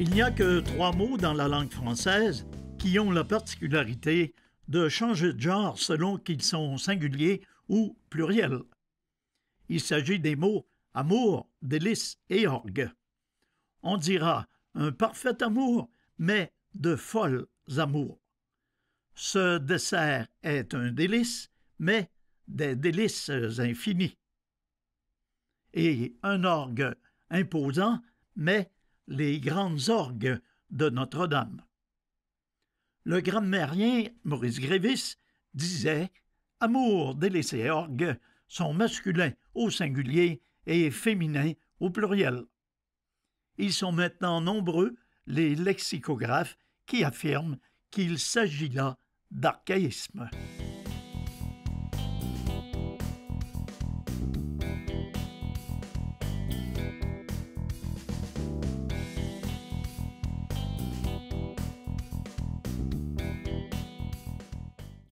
Il n'y a que 3 mots dans la langue française qui ont la particularité de changer de genre selon qu'ils sont singuliers ou pluriels. Il s'agit des mots amour, délice et orgue. On dira un parfait amour, mais de folles amours. Ce dessert est un délice, mais des délices infinis. Et un orgue imposant, mais les grandes orgues de Notre-Dame. Le grammairien Maurice Grévis disait « Amour, délice et orgue sont masculins au singulier et féminins au pluriel ». Ils sont maintenant nombreux, les lexicographes, qui affirment qu'il s'agit là d'archaïsme.